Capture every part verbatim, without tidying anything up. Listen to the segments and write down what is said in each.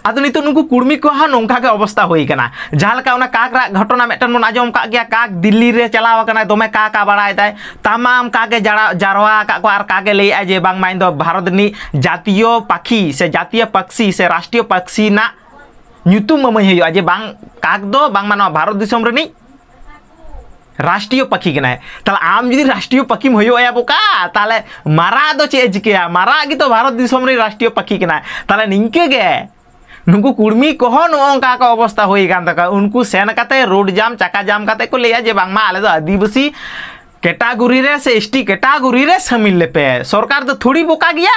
आदो नितो नुकु कुर्मी को हा नोंका के अवस्था होई कना जहां लका उना काक रा घटना मेटन मन आजम का गया काक दिल्ली रे चलाव कना दोमे का का बड़ाय ताय तमाम काके जड़ा जारवा का को आर काके लई आ जे बांग माइन दो भारत नि जातीय पाखी से जातीय पक्षी से राष्ट्रीय पक्षी ना ᱧᱩᱛᱩᱢ ᱢᱟᱢᱟᱭ ᱦᱩᱭᱩᱜᱼᱟ ᱡᱮ ᱵᱟᱝ ᱠᱟᱠ ᱫᱚ ᱵᱟᱝ ᱢᱟᱱᱚ ᱵᱷᱟᱨᱚᱛ ᱫᱤᱥᱚᱢ ᱨᱮᱱᱤᱡ राष्ट्रीय पक्षी के ताले आम जुदी राष्ट्रीय पक्षी होया बोका ताले मारा दो चे चिकेया मारा की तो भारत दिसम रे राष्ट्रीय पक्षी के ताले निंके गे नुकु कुर्मी कहो नोंका का अवस्था होई कान तका उनको सेन काते रोड जाम चाका जाम काते को लेया जे बांगमा आले दो आदिवासी कैटेगरी रे से एसटी कैटेगरी रे शामिल लेपे सरकार तो थोड़ी बोका गया।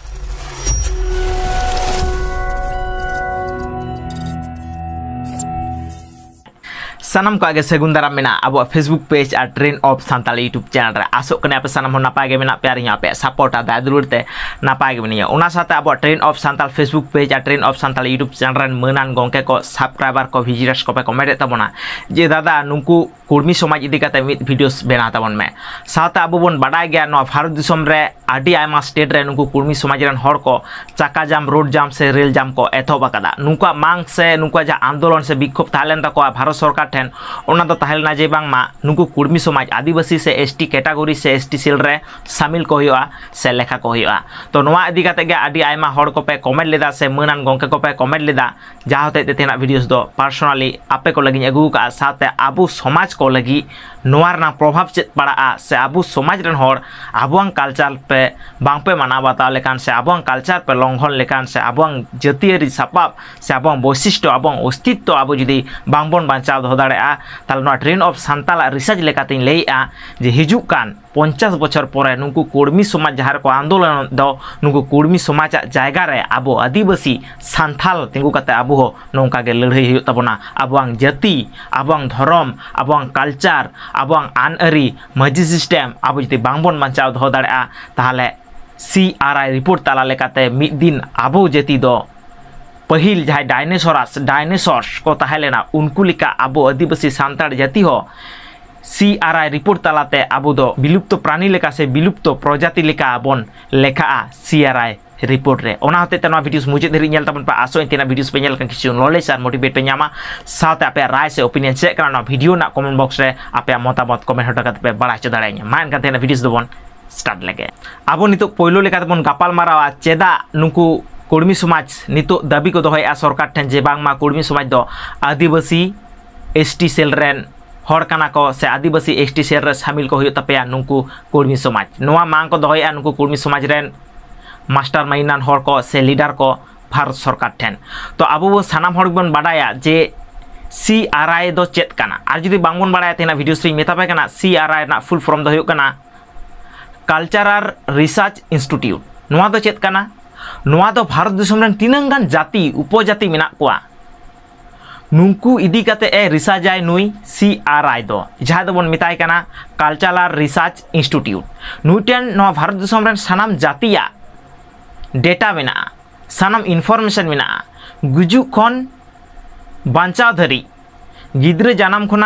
सानम को आगे सेगुन दाराम मेना अब फेसबुक पेज और train of Santal YouTube channel रे आसो कने आप सानम नपाय गे मेना प्यार यहाँ पे सपोर्ट आ दादुर ते नपाय गे मेनिया उना साथे अब train of Santal Facebook page और train of Santal YouTube channel रे मनान गोंके को सब्सक्राइबर को विजिटर्स को पे कमेंट तबना जे दादा नुकु कुर्मी समाज इदी काते मिद वीडियोस बेना तबन में साथे अब बन बाडाय गया नो भारत दिसम रे आडी आयमा स्टेट रे नुकु कुर्मी समाज रन हर को चाका जाम रोड जाम से रेल जाम को एथोबा कदा नुका मांग से नुका जा आंदोलन से विक्षोभ तालेन तको भारत सरकार ठेन ओना तो ताहेलना जे बांगमा नुकु कुर्मी समाज आदिवासी से एसटी कैटेगरी से एसटी सेल रे शामिल को हुआ से लेखा को हुआ तो नोआ इदी काते गे आडी आयमा हर को पे कमेंट लेदा से मनान गोंके को पे कमेंट लेदा जाहते ते तेना वीडियोस दो पर्सनली आपे को लगी अगु का साथे आबु समाज को लगी नोआरना प्रभाव चेत पड़ा से आबु समाज रन हर आबुआं कल्चर पे बांग पे माना बाता लेकान से आबुआं कल्चर पे लंघन लेकान से आबुआं जतियारी सापाब से आबुआं वैशिष्ट्य आबुआं अस्तित्व आबु जुदी बांगबन बांचाव दो दाड़ेआ ताले नो ट्रेन ऑफ सानताल रिसर्च लेकातिन लईआ जे हिजुक कान पचास बछर परे नुकु कुर्मी समाज जहार को आंदोलन दो नुकु कुर्मी समाज जायगा रे आबो आदिवासी सानथाल तिंगु काते आबो हो नोंका गे लड़ाई हुई तबना आबुआं जाति आबुआं धर्म आबुआं कल्चर आबुआं आन आरी मजी सिस्टम आबो जति बांगबन बांचाव दो दाड़ेआ ताहले सी आर आई रिपोर्ट ताला लेकाते मिद दिन आबो जाति दो पहिल जहां डायनासोरस डायनासोर्स को ताहेलेना उनको लिका आबो आदिवासी सानताल जाति हो सी आर आई रिपोर्ट तालाते आबो दो विलुप्त प्राणी लेका से विलुप्त प्रजाति लेका बन लेखा सी आर आई रिपोर्ट रे ओना होते तना वीडियोस मुझे धरी नेल तबन पा आसो इतना वीडियोस पे नेल kan किछु नॉलेज और मोटिवेट पे ᱧᱟᱢᱟ साथ आपे राय से ओपिनियन चेक करना वीडियो ना कमेंट बॉक्स रे आपे मतामत कमेंट हटा करते पे बड़ा च दाड़ाय मा एनका तेना वीडियोस दोबन स्टार्ट लगे आबो नितो पहिलो लेका तबन गापाल मारावा चेदा नुकु कुर्मी समाज नितो दाबी को दोहया सरकार ठन जे बांगमा कुर्मी समाज दो आदिवासी एसटी सेल रेन हर काना को से आदिवासी एसटी सेल रे शामिल को हुयो तपेया नुकु कुर्मी समाज नोआ मांग को दोहया नुकु कुर्मी समाज रेन मास्टर माइंडान हर को से लीडर को भारत सरकार ठेन तो आबो सानाम हर बन बाडाया जे सी आर आई दो चेत काना आर जुदी बांगबन बाडाया तेना वीडियोस रे मेतापे काना सी आर आई ना फुल फॉर्म दो हुयो काना कल्चरल रिसर्च इंस्टीट्यूट नोआ दो चेत काना नोआ दो भारत दिसम रेन तिनंगान जाति उपजाति मेना कोआ नुंकु इदी काते a research I Nooyi C R आई दो जहां दो बन मिताय काना कल्चरल रिसर्च इंस्टीट्यूट नुइटेन नो भारत दिसम रेन सानाम जातिया डेटा मेना सानाम इनफॉरमेशन मेना गुजु खन बांचाव धरी गिद्रे जानाम खना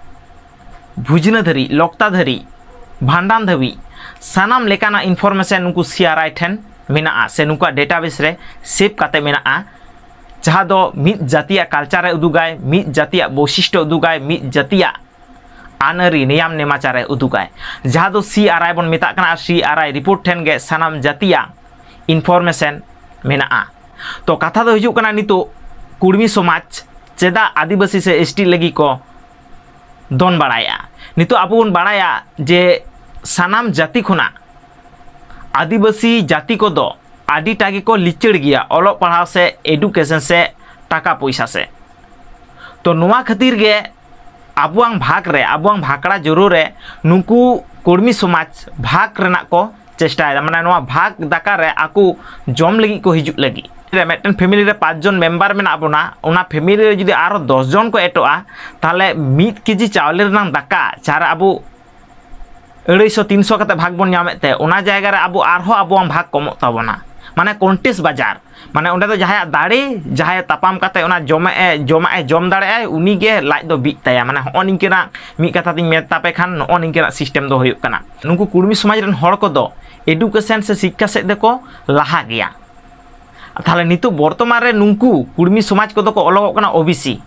भुजना धरी लोकता धरी भांडान धवी सानाम लेकाना इनफॉरमेशन नुकु सी आर आई ठेन मेना से नुका डेटाबेस रे सेव काते मेना जहां दो मिद जातिया कल्चर उदुगाय मिद जातिया वैशिष्ट्य उदुगाय मिद जातिया आनरी नियम नेमाचार उदुगाय जहां दो सी आर आई बन मेता काना सी आर आई रिपोर्ट ठेन गे सानाम जातिया इनफॉरमेशन मेना तो कथा दो हिजु कना नितो कुर्मी समाज चेदा आदिवासी से एसटी लगी को दोन बाड़ाया नितो आबो बन बाड़ाया जे सानाम जाति खुना आदिवासी जाति को दो आदि टागी को लिचड़ गया ओलो पढ़ाव से एडुकेशन से टाका पैसा से तो नुआ खातिर गे आबुआं भाग रे आबुआं भाकड़ा जरूर है नुकु कुर्मी समाज भाग रेना को चेष्टा माने नुआ भाग दाका रे आकु जम लगी को हिजु लगी रे मेटन फैमिली रे पाँच जन मेंबर मेना आबोना उना फैमिली रे जुदी आरो दस जन को एटोआ ताले मिद केजी चावले रनां दाका चार आबु अढ़ाई सौ तीन सौ कते भाग बन नामेते उना जायगा रे आबु आरहो आबुआं भाग कमो ताबोना माने कॉन्टेस्ट बाजार माने उंडे दो जहाया दाड़े जहाया तापाम काते उना जमे जमा जम दाड़े आय उनी गे लाज दो बिक ताया माने हो निंकेना मी कथा तिन मेतापे खान नो निंकेना सिस्टम दो हुयुक काना नुकु कुर्मी समाज रन हर को दो एडुकेशन से शिक्षा से देखो लाहा गया ताहले नितो बर्तमान रे नुंकू कुर्मी समाज को को अलग कना ओबीसी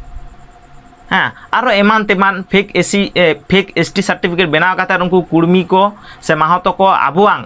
हाँ आरो एमान तेमान fake SC fake ST certificate बनाव काते उनको कुर्मी को से माहतो को आबुआं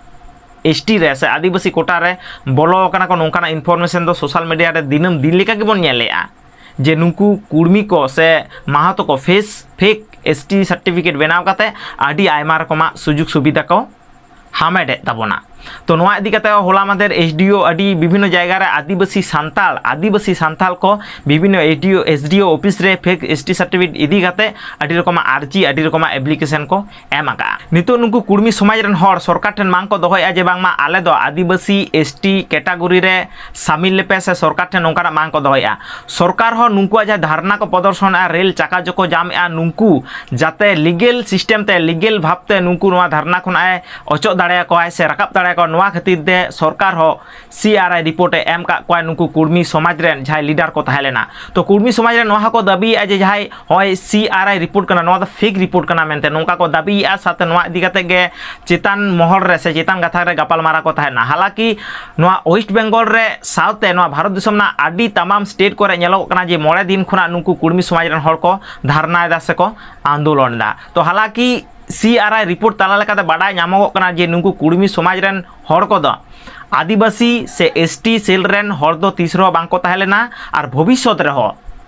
एसटी रे से आदिवासी कोटा रे बोलो कना को नोंकाना इनफॉरमेशन दो सोशल मीडिया रे दिनम दिन लेका के बन नेलेआ जे नुंकू कुर्मी को से माहतो को फेस फेक एसटी सर्टिफिकेट बनाव काते आदि आयमा रकमा सुजुग सुविधा को हामेडे ताबोना तो नोआ इदी काते होला मादेर एसडीओ आदि विभिन्न जायगा रे आदिवासी सांताल आदिवासी सांताल को विभिन्न एसडीओ एसडीओ ऑफिस रे फेक एसटी सर्टिफिकेट इदी काते आदि रकमा आरजी आदि रकमा एप्लीकेशन को एमाका नितो नुंकू कुर्मी समाज रन हर सरकार ठन मांग को दोहया जे बांगमा आले दो आदिवासी एसटी कैटेगरी रे शामिल लेपे से सरकार ठन नोंकाना मांग को दोहया सरकार हो नुंकू जा धारणा को प्रदर्शन आ रेल चाका जो को जाम आ नुंकू जाते लीगल सिस्टम ते लीगल भाबते नुंकू नोआ धारणा खन आए अचो दाड़े को आए से रकाब दाड़े को नोआ खातिर दे सरकार हो सीआरआई रिपोर्ट एम का कोई नुंकू कुर्मी समाज रेन जहां लीडर को तहलेना तो कुर्मी समाज रे नोहा को दाबी आ जे जहां होय सीआरआई रिपोर्ट कना नोआ द फेक रिपोर्ट कना मेनते नोंका को दाबी आ साथे नोआ इदी काते गे चेतन महल रे से चेतन गाथा रे गपाल मारा को तहना हालांकि नोआ वेस्ट बंगाल रे साउथे नोआ भारत दिसम ना आडी तमाम स्टेट को रे नेलो कना जे मोड़े दिन खुना नुंकू कुर्मी समाज रेन हर को धारणा दा से को आंदोलन दा तो हालांकि सीआरआई रिपोर्ट ताला लेकाते बाडाय नामोगो कना जे नुंकू कुर्मी समाज रेन हर को द आदिवासी से एसटी सेल रेन हर दो तीसरो बांको तहलेना और भविष्यत रे हो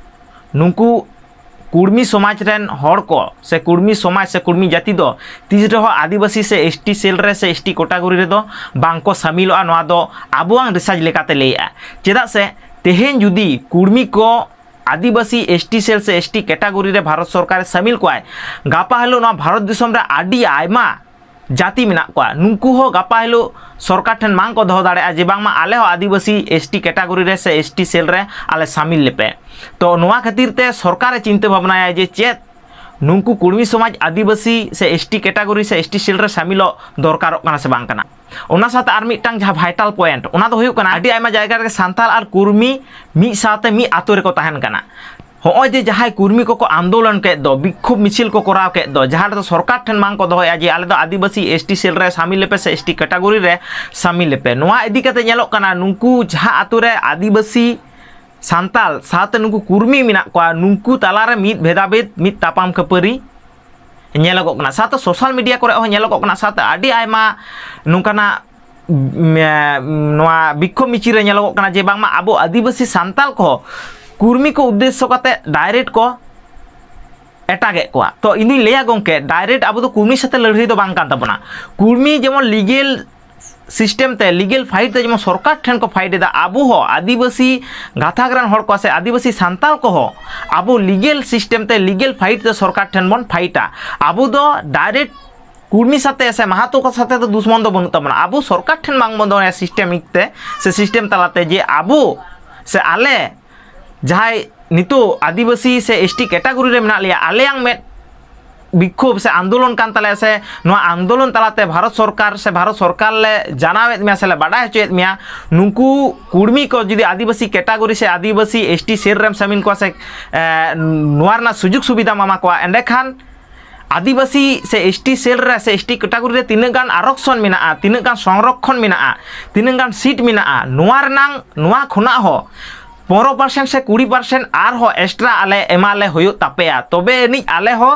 नुंकू कुर्मी समाज रेन हर को से कुर्मी समाज से कुर्मी जाति दो तीसरो हो आदिवासी से एसटी सेल रे से एसटी कैटेगरी रे दो बांको शामिलआ नोआ दो आबुआं रिसर्च लेकाते लेया चेदा से तेहेन जुदी कुर्मी को आदिवासी एसटी सेल से एसटी कैटेगरी रे भारत सरकार शामिल को गापा हेलो ना भारत दिसम रे आडी आयमा जाति मेना को नुंकू हो गापा हेलो सरकार ठन मांग को दो दाड़े जे बांगमा आले हो आदिवासी एसटी कैटेगरी रे से एसटी सेल रे आले शामिल लेपे तो नोआ खातिर ते सरकार चिंता भावना जे चेत नुंकू कुर्मी समाज आदिवासी से एसटी कैटेगरी से एसटी सेल रे शामिल दरकार कना से बांग कना ओना साथे आर मिटटांग जहां भाइटल पॉइंट ओना दो हुयु कना आडी आयमा जायगा रे सांताल आर कुर्मी मी साथे मी आतो रे को तहन कना होय जे जहां कुर्मी को को आंदोलन के दो विक्षोभ मिছিল को कराव के दो जहां तो सरकार ठन मांग को दोया जे आले दो आदिवासी एसटी सेल रे शामिल लेपे से एसटी कैटेगरी रे शामिल लेपे नोआ इदी कते नेलो कना नुंकू जहां आतो रे आदिवासी सांताल साथे नुंकू कुर्मी मिना को नुंकू ताला रे मित भेदाभेद मित तापाम खपरी नेलगो कना साथे सोशल मीडिया करे हो नेलगो कना साथे आडी आयमा नुंकाना नोआ विक्षोभ मिছিল रे नेलगो कना जे बांगमा आबो आदिवासी सांताल को कुर्मी को उद्देश्य करते डायरेक्ट को एटागे को तो इनी लेया गोंके डायरेक्ट अब तो कुर्मी साथे लड़ाई तो बांग कान तबना कुर्मी जेमन लीगल सिस्टम ते लीगल फाइट ते जेमन सरकार ठन को फाइट दा आबो हो आदिवासी गाथाग्रान हर को से आदिवासी सांताल को हो आबो लीगल सिस्टम ते लीगल फाइट ते सरकार ठन बन फाइटा आबो दो डायरेक्ट कुर्मी साथे से माहातो को साथे तो दुश्मन दो बनु तबना आबो सरकार ठन मांग बंदो सिस्टमिक ते से सिस्टम तलाते जे आबो से आले जहां नितो आदिवासी से एसटी कैटेगरी रे मेना लिया आलेयां में विक्षोभ से आंदोलन कान तले से नो आंदोलन तलाते भारत सरकार से भारत सरकार ले जानावेत में से बाडा हचेत मिया नुंकू कुर्मी को जदि आदिवासी कैटेगरी से आदिवासी एसटी सेल रेम शामिल को से नोरना सुजुग सुविधा मामा को एंडे खान आदिवासी से एसटी सेल रे से एसटी कैटेगरी रे तीन गान आरक्षण मेना तीन गान संरक्षण मेना तीन गान सीट मेना नोरनांग नोआ खुना हो पंद्रह परसेंट से बीस परसेंट आर हो एक्स्ट्रा आले एमाले होयो तापेया तबे नि आले हो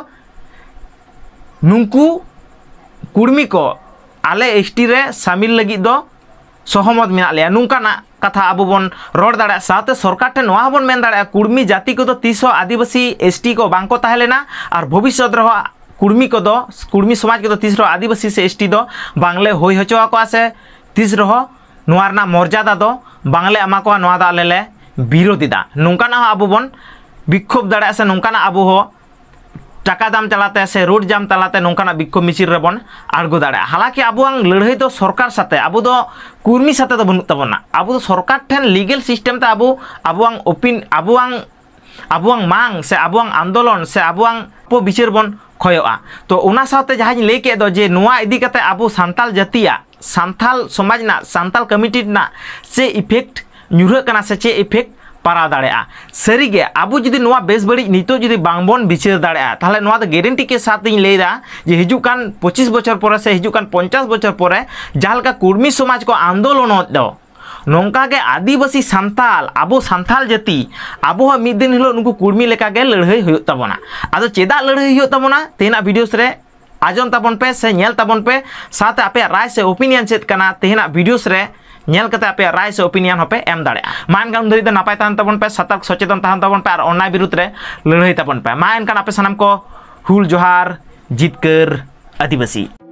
नुंकू कुर्मी को आले एसटी रे शामिल लगी दो सहमत मेना लिया नुंकाना कथा आबो बन रोड दाड़ा साथे सरकार ठे नोआ बन मेन दाड़ा कुर्मी जाति को तो तीस आदिवासी एसटी को बांको ताहेलेना और भविष्य रहो कुर्मी को दो कुर्मी समाज को तो तीस आदिवासी से एसटी दो बांगले होय हचो को से तीस रहो नोआरना मर्यादा दो बांगले अमा को नोआ दा लेले विरोधिता नौकाना आबो बन विक्षोभ दाड़ा से नौकाना आबो हो टाका दाम चलाते से रोड जाम तलाते नौकाना विक्षोभ मिছিল रे बन आड़गो दाड़ा हालांकि आबो लड़ाई तो सरकार साथे आबो दो कुर्मी साथे तो बनु तबना आबो तो सरकार ठेन लीगल सिस्टम ते आबो आबो ओपिन आबो आबो मांग से आबो आंदोलन से आबो पो बिचार बन खयोआ तो ओना साथे जहां ले के दो जे नोआ इदी कते आबो सांताल जातिया सांताल समाज ना सांताल कमिटी ना से इफेक्ट न्यूर कना से चे इफेक्ट पारा दाड़ा सारीगे आबो जुदी नोआ बेस बड़ी नितो जुदी बांगबन बिचार दाड़ा ताहले नोआ तो गारंटी के साथ इन लेदा जे हिजुकान पच्चीस बछर पर से हिजुकान पचास बछर पर जहां कुर्मी समाज को आंदोलन दो नोंका के आदिवासी सांताल आबो सांताल जाति आबो मिद दिन हिलो नुकु कुर्मी लेका गे लड़ाई हुयो तबोना आदो चेदा लड़ाई हुयो तबोना तेना वीडियोस रे आजम ताबन पे से नेल ताबन पे साथ आपे राय से ओपिनियन चेत कना तेना वीडियोस रे नेल कते आपे राय से ओपिनियन होपे एम दाड़े मान गाम धरी द नापाय तान ताबन पे सतर्क सचेतन तान ताबन पे और अन्याय विरुद्ध रे लड़ाई ताबन पे मा एनकान आपे सनाम को हुल जोहार जितकर आदिवासी।